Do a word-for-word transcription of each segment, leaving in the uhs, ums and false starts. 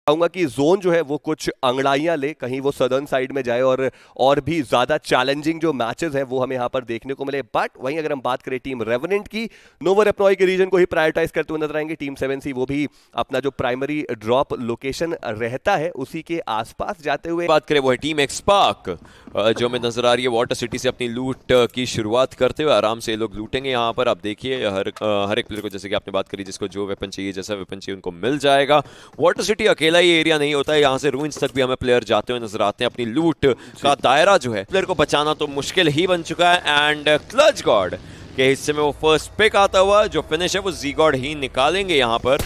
चाहूंगा कि जोन जो है वो कुछ अंगड़ाइयां ले, कहीं वो सदर्न साइड में जाए और और भी ज्यादा चैलेंजिंग जो मैचेस है वो हमें यहां पर देखने को मिले। बट वहीं अगर हम बात करें टीम रेवेनेंट की, नोवा रेपनॉय के रीजन को ही प्रायोरिटाइज करते हुए नजर आएंगे। टीम सेवन सी वो भी अपना जो प्राइमरी ड्रॉप लोकेशन रहता है उसी के आसपास जाते हुए बात करें वो है टीम एक्सपार्क जो हमें नजर आ रही है वाटर सिटी से अपनी लूट की शुरुआत करते हुए। आराम से लोग लूटेंगे यहाँ पर। आप देखिए हर हर एक प्लेयर को, जैसे कि आपने बात करी, जिसको जो वेपन चाहिए, जैसा वेपन चाहिए उनको मिल जाएगा। वाटर सिटी अकेला ही एरिया नहीं होता है, यहाँ से रूइंस तक भी हमें प्लेयर जाते हुए नजर आते हैं। अपनी लूट का दायरा जो है प्लेयर को बचाना तो मुश्किल ही बन चुका है। एंड क्लच गॉड के हिस्से में वो फर्स्ट पिक आता हुआ, जो फिनिश है वो जी गॉड ही निकालेंगे यहाँ पर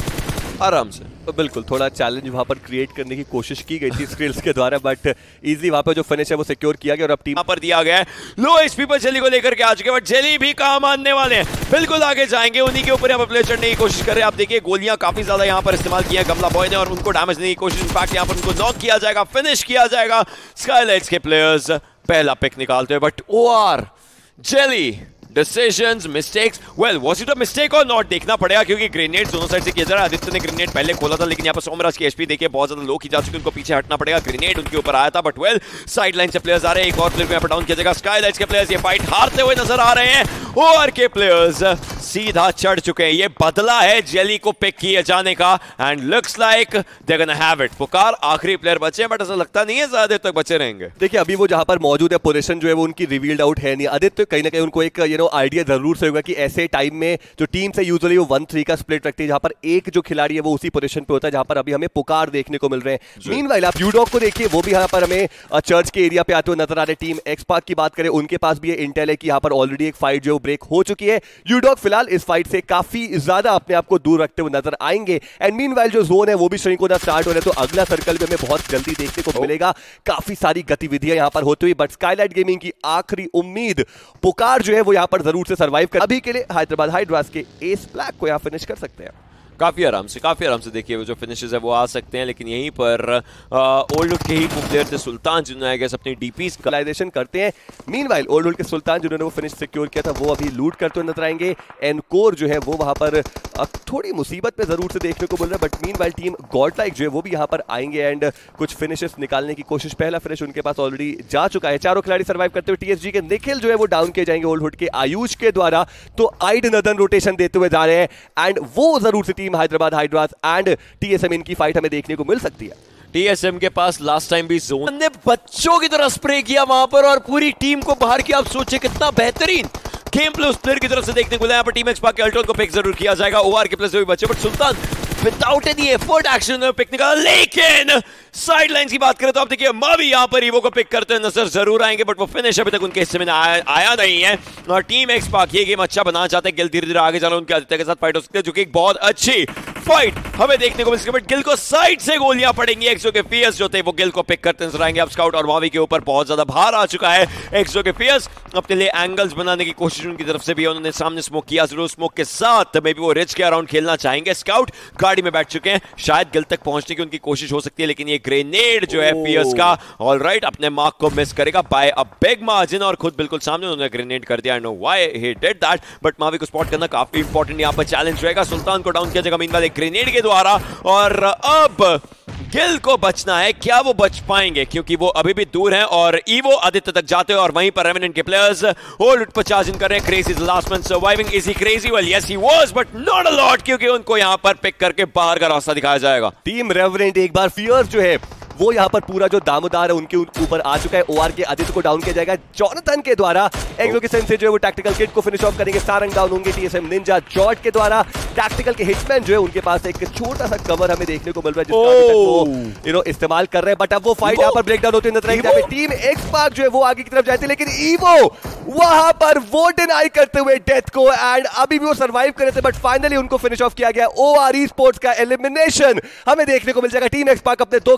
आराम से। तो बिल्कुल थोड़ा चैलेंज वहां पर क्रिएट करने की कोशिश की गई थी स्किल्स के द्वारा, बट इजी वहां पर जो फिनिश है वो सिक्योर किया गया और अब टीम पर दिया गया है। लो एचपी पर जेली को लेकर के आ चुके हैं, बट जेली भी काम आने वाले हैं, बिल्कुल आगे जाएंगे। उन्हीं के ऊपर यहाँ पर प्लेयर चढ़ने की कोशिश कर रहे हैं। आप देखिए गोलियां काफी ज्यादा यहाँ पर इस्तेमाल किया गमला बॉय ने और उनको डैमेज देने की कोशिश, इनफैक्ट यहाँ पर उनको नॉक किया जाएगा, फिनिश किया जाएगा। स्काईलाइट्स के प्लेयर्स पहला पिक निकालते हैं, but OR jelly decisions mistakes, well was it a mistake or not, देखना पड़ेगा क्योंकि ग्रेनेड दोनों साइड से किया जा रहा है। आदित्य ने ग्रेनेड पहले खोला था, लेकिन यहाँ पर सोमराज की एचपी देखिए बहुत ज्यादा लो की जा चुकी है, उनको पीछे हटना पड़ेगा। ग्रेनेड उनके ऊपर आया था, बट वेल साइड लाइन से प्लेयर्स आ रहे हैं। एक और प्लेयर को यहाँ पर डाउन किया जाएगा। स्काईलाइट्स के प्लेयर्स ये फाइट हारते हुए नजर आ रहे हैं। ओआर के प्लेयर्स सीधा चढ़ चुके हैं। ये बदला है जेली को पिक किए जाने का and looks like they gonna have it. पुकार आखिरी प्लेयर बचे, बट ऐसा लगता नहीं है ज्यादा देर तक बचे रहेंगे। देखिए अभी वो जहां पर मौजूद है, पोजीशन जो है वो उनकी रिवील्ड आउट है नहीं। आदित्य कहीं ना कहीं उनको एक यू नो आइडिया जरूर होगा कि ऐसे टाइम में जो टीम से यूजुअली वो वन थ्री का स्प्लिट रखती है, जहां पर एक जो खिलाड़ी है वो उसी पोजीशन पे होता है जहां पर अभी हमें पुकार देखने को मिल रहे हैं। मीनवाइल आप यूडॉग को देखिए, वो भी यहां पर हमें चर्च के एरिया पे आते हुए नजर आ रहे। टीम एक्सपार्क की बात करें, उनके पास भी ये इंटेल है कि यहां पर ऑलरेडी एक फाइट जो ब्रेक हो चुकी है। यूडॉग फिलहाल इस फाइट से काफी ज्यादा अपने आप को दूर रखते हुए नजर आएंगे। एंड मीनवाइल जो जोन है वो भी श्रिंक होना स्टार्ट हो रहा है, तो अगला सर्कल भी हमें बहुत जल्दी देखने को मिलेगा। काफी सारी गतिविधियां यहां पर होती हुई, बट स्काईलाइट गेमिंग की आखिरी उम्मीद पुकार जो है वो यहां पर जरूर से सर्वाइव कर, अभी के लिए हैदराबाद हाइड्रास के एस ब्लैक को यहां फिनिश कर सकते हैं। काफी आराम से काफी आराम से देखिए वो जो फिनिशेस है वो आ सकते हैं। लेकिन यहीं पर ओल्ड वुड के ही प्लेयर थे सुल्तान, जिन्होंने गैस अपनी डीपीज कलाइजेशन करते हैं। मीनवाइल ओल्ड वुड के सुल्तान जिन्होंने वो फिनिश सिक्योर किया था, वो अभी लूट करते हुए नजर आएंगे। एनकोर जो है वो वहां पर थोड़ी मुसीबत में जरूर से देखने को मिल रहा है, बट मीनवाइल टीम गॉडलाइक जो है वो भी यहां पर आएंगे एंड कुछ फिनिशेस निकालने की कोशिश। पहला फिनिश उनके पास ऑलरेडी जा चुका है। चारों खिलाड़ी सर्वाइव करते हुए टीएसजी के निखिल जो है वो डाउन किए जाएंगे ओल्ड वुड के आयुष के द्वारा, तो आइड नदन रोटेशन देते हुए जा रहे हैं एंड वो जरूर से team Hyderabad Hydras and TSM इनकी फाइट हमें देखने को मिल सकती है। टीएसएम के पास लास्ट टाइम भी जोन ने बच्चों की तरह स्प्रे किया वहां पर और पूरी टीम को बाहर किया। आप सोचिए कितना बेहतरीन गेम प्ले उस प्लेयर की तरफ से देखने को मिला। यहाँ पर टीम एक्सपार्क के अल्ट्रॉन को पिक जरूर किया जाएगा। ओआर के प्लेयर्स भी बचे, but Sultan without any effort action में पिक निकाला। लेकिन साइड लाइन की बात करें तो आप देखिए मावी यहाँ पर ईवो को पिक करते हुए नजर जरूर आएंगे, बट वो फिनिश अभी तक उनके हिस्से में आया, आया नहीं है। और टीम एक्सपार्क ये गेम अच्छा बनाना चाहते हैं। गिल धीरे धीरे आगे चला, उनके आदित्य के साथ फाइट हो सकती है, जो कि एक बहुत अच्छी फाइट हमें देखने को मिल सकती है। बट गिल को साइड से गोलियां पड़ेंगी। एक्सो के फियर्स जो थे वो गिल को पिक करते नजर आएंगे। अब स्काउट और मावी के ऊपर बहुत ज्यादा भार आ चुका है। एक्सो के फियर्स अपने लिए एंगल्स बनाने की कोशिश उनकी तरफ से भी, उन्होंने सामने स्मोक किया जरूर। स्मोक के साथ मे बी वो रिच के अराउंड खेलना चाहेंगे। स्काउट गाड़ी में बैठ चुके हैं, शायद गिल तक पहुंचने की उनकी कोशिश हो सकती है, लेकिन ये ग्रेनेड जो है फियर्स का ऑलराइट अपने मार्क को मिस करेगा बाय अ बिग मार्जिन और खुद बिल्कुल सामने उन्होंने ग्रेनेड कर दिया। I know why he did that, but Mavi को स्पॉट करना काफी इंपॉर्टेंट यहाँ पर चैलेंज रहेगा। सुल्तान को डाउन किया जाएगा मीनवाइल एक ग्रेनेड के द्वारा, और अब गिल को बचना है। क्या वो बच पाएंगे, क्योंकि वो अभी भी दूर हैं और ईवो आदित्य तक जाते हैं और वहीं पर रेवेनेंट के प्लेयर्स होल्ड पर चार्जिंग कर रहे हैं। Crazy is the last man surviving. Is he crazy? Well yes he was, but not a lot, क्योंकि उनको यहां पर पिक करके बाहर का रास्ता दिखाया जाएगा। टीम रेवेनेंट एक बार फियर्स जो है वो यहाँ पर पूरा जो दामोदार है उनके ऊपर आ चुका है। ओआर के आदित्य को डाउन किया जाएगा जोनाथन के द्वारा। एक्सोकेशन से जो है वो टैक्टिकल किट को फिनिश ऑफ करेंगे। सारंग डाउन होंगे टीएसएम निंजा जॉर्ज के द्वारा। टैक्टिकल के हिटमैन जो है उनके पास एक छोटा सा कवर हमें देखने को मिल रहा है, जिसका वो यू नो इस्तेमाल कर रहे हैं। बट अब वो फाइट यहाँ पर ब्रेक डाउन होती है नजर आएगी। टीम एक्सपार्क जो है वो आगे की तरफ जाती है, लेकिन ईवो वहां पर वो डिनाई करते हुए डेथ को, एंड अभी भी वो सर्वाइव कर रहे थे, बट फाइनली उनको फिनिश ऑफ किया गया। ओआर ई स्पोर्ट्स का एलिमिनेशन हमें देखने को मिल जाएगा। टीम एक्सपार्क अपने दो खिलाड़ी को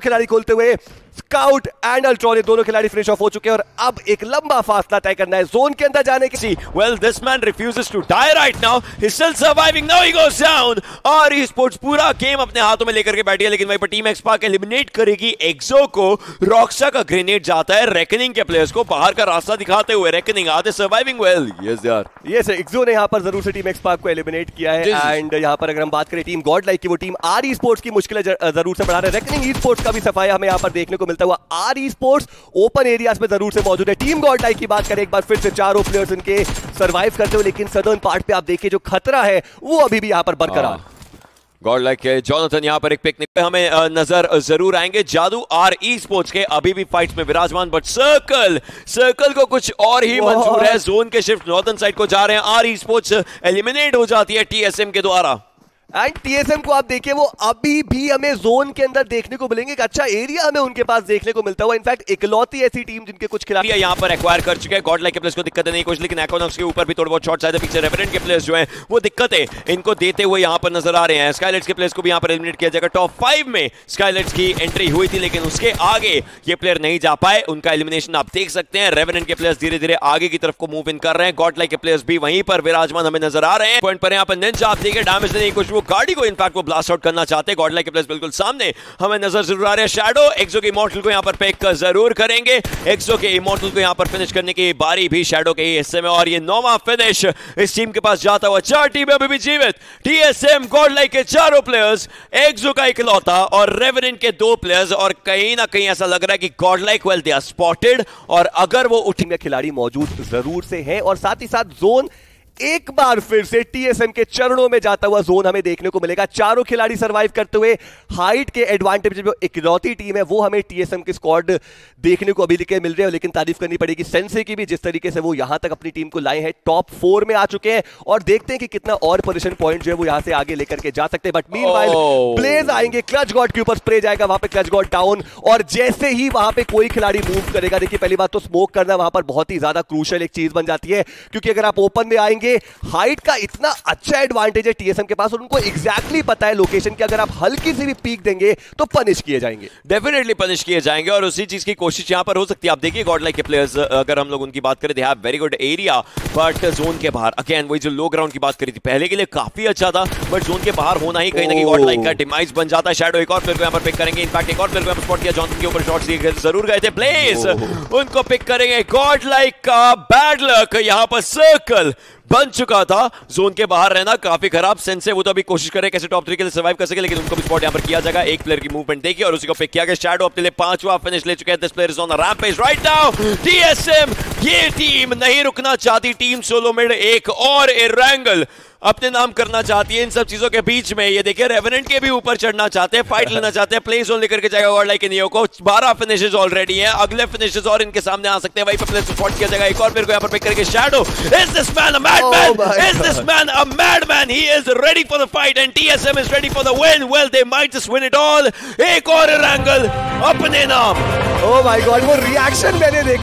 बोलते हुए स्काउट एंड अल्ट्रॉन दोनों खिलाड़ी फिनिश ऑफ हो चुके हैं और अब एक लंबा फासला तय करना है जोन के अंदर जाने की। Well, this man refuses to die right now. He's still surviving. Now he goes down. और esports पूरा गेम अपने हाथों में लेकर के बैठी है, लेकिन वहीं पर टीम एक्सपार्क एलिमिनेट करेगी एक्सो को। रॉक्स्टार का ग्रेनेड जाता है रेकनिंग के प्लेयर्स को बाहर का रास्ता दिखाते हुए। Reckoning are they surviving well? Yes यार, यस एक्सो ने यहां पर जरूर से टीम एक्सपार्क को एलिमिनेट किया है। एंड यहां पर अगर हम बात करें टीम गॉड लाइक की, वो टीम आर ई स्पोर्ट्स की मुश्किलें जरूर से बढ़ा रहे हैं। रेकनिंग ई स्पोर्ट्स का भी सफाया हमें यहां पर देखने को मिलता हुआ। R esports open areas में जरूर से मौजूद है। टीम गॉड लाइक की बात करें एक बार फिर से, चारों प्लेयर्स इनके सर्वाइव करते हुए, लेकिन सदर्न पार्ट पे आप देखिए जो खतरा है वो अभी भी यहां पर बरकरार। गॉड लाइक के जॉनथन यहां पर एक पिकनिक पे हमें नजर जरूर आएंगे। जादू आर ई स्पोर्ट्स के अभी भी फाइट्स में विराजमान, बट सर्कल सर्कल को कुछ और ही मंजूर है। जोन के शिफ्ट नॉर्दर्न साइड को जा रहे हैं। आर ई स्पोर्ट्स एलिमिनेट हो जाती है टीएसएम के द्वारा। एंड टीएसएम को आप देखिए वो अभी भी हमें जोन के अंदर देखने को मिलेंगे। एक अच्छा एरिया हमें उनके पास देखने को मिलता हुआ। इनफैक्ट इकलौती ऐसी टीम जिनके कुछ खिलाड़ी यहां पर एक्वायर कर चुके हैं। गॉड लाइक के प्लेयर्स को दिक्कत नहीं कुछ, लेकिन इकोनॉक्स के ऊपर भी थोड़ा बहुत शॉट्स आए थे पीछे। रेवेनेंट के प्लेयर्स जो हैं वो दिक्कतें इनको देते हुए यहां पर नजर आ रहे हैं। स्काईलाइट्स के प्लेयर्स को भी यहां पर एलिमिनेट किया जाएगा। टॉप फाइव में स्काईलाइट्स की एंट्री हुई थी, लेकिन उसके आगे ये प्लेयर नहीं जा पाए। उनका एलिमिनेशन आप देख सकते हैं। रेवेनेंट के प्लेयर्स धीरे धीरे आगे की तरफ को मूव इन कर रहे हैं। गॉड लाइक के प्लेयर्स भी वहीं पर विराजमान हमें नजर आ रहे हैं। पॉइंट पर यहां पर निंजा आप देखिए डैमेज नहीं कुछ, वो गाड़ी को इनफैक्ट वो ब्लास्ट आउट करना चाहते हैं। गॉड लाइक के प्लेयर्स बिल्कुल सामने हमें नजर जरूर आ रहे हैं। शैडो एक्सो के इमॉर्टल को यहां पर पिक जरूर करेंगे। एक्सो के इमॉर्टल को यहां पर फिनिश करने की बारी भी शैडो के ही हिस्से में, और ये नौवां फिनिश इस टीम के पास जाता हुआ। चार टीमें अभी भी जीवित। टीएसएम गॉड लाइक के चारों प्लेयर्स, एक्सो का इकलौता और रेवेनेंट के दो प्लेयर्स, और कहीं ना कहीं ऐसा लग रहा है कि Godlike well they are spotted, और अगर वो उठेंगे खिलाड़ी मौजूद जरूर से हैं। और साथ ही साथ जोन एक बार फिर से टीएसएम के चरणों में जाता हुआ जोन हमें देखने को मिलेगा। चारों खिलाड़ी सरवाइव करते हुए हाइट के एडवांटेज जो इकलौती टीम है वो हमें टीएसएम की स्क्वाड देखने को अभी दिखे मिल रहे हैं। लेकिन तारीफ करनी पड़ेगी सेंसे की भी, जिस तरीके से वो यहां तक अपनी टीम को लाए हैं। टॉप फोर में आ चुके हैं और देखते हैं कि कितना और पोजीशन पॉइंट जो है वो यहां से आगे लेकर के जा सकते हैं। बट मीनवाइल ब्लेज आएंगे, क्लच गॉड के ऊपर स्प्रे जाएगा, वहां पे क्लच गॉड डाउन। और जैसे ही वहां पे कोई खिलाड़ी मूव करेगा, देखिए पहली बात तो स्मोक करना वहां पर बहुत ही ज्यादा क्रूशियल एक चीज बन जाती है, क्योंकि अगर आप ओपन में आएंगे, हाइट का इतना अच्छा एडवांटेज है टीएसएम के पास, और उनको एग्जैक्टली पता है लोकेशन की, अगर आप हल्की सी भी पीक देंगे तो पनिश किए जाएंगे। डेफिनेटली पनिश किए जाएंगे, और उसी चीज की कोशिश यहां पर हो सकती है। आप देखिए गॉड लाइक के प्लेयर्स, अगर हम लोग उनकी बात करें, they have very good area, but zone के बाहर अगेन वही जो लो ग्राउंड की बात करी थी पहले के लिए काफी अच्छा था, बट जोन के बाहर होना ही कहीं ना कहीं गॉड लाइक का डिमाइस बन जाता है। शैडो एक और प्लेयर को यहां पर पिक करेंगे। इनफैक्ट एक और प्लेयर को यहां पर स्पॉट किया, जॉनसन के ऊपर शॉट्स दिए जरूर गए थे। ब्लेज उनको पिक करेंगे। गॉड लाइक का बैड लक, यहां पर सर्कल बन चुका था। जोन के बाहर रहना काफी खराब। सेंसे वो तो अभी कोशिश करे कैसे टॉप थ्री के लिए सर्वाइव कर सके, लेकिन उनको भी स्पॉट यहां पर किया जाएगा। एक प्लेयर की मूवमेंट देखिए और उसी को पिक किया गया। शैडो अपने लिए पांचवा फिनिश ले चुके हैं। This player is on the rampage right now. TSM ये टीम नहीं रुकना चाहती। टीम सोलो मिड एक और इरेंगल अपने नाम करना चाहती है इन सब चीजों के बीच में। ये देखिए रेवेनेंट के भी ऊपर चढ़ना चाहते हैं, फाइट लेना चाहते हैं। प्ले जोन लेकर के जाएगा गॉड लाइक नियो को। बारह फिनिशेस ऑलरेडी हैं, अगले फिनिशेस और इनके सामने आ सकते हैं। वहीं पर प्लेयर स्पॉट किया जाएगा। एक और प्लेयर को यहां पर पिक करके shadow. Is this man a madman? Is this man a madman? He is ready for the fight and TSM is ready for the win. Well they might just win it all. एक और angle अपने नाम। Oh my god, वो reaction मैंने देखा।